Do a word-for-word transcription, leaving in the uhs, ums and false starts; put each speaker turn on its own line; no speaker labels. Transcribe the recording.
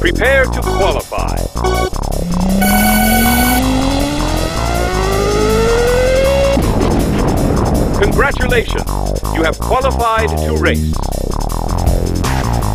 Prepare to qualify. Congratulations! You have qualified to race.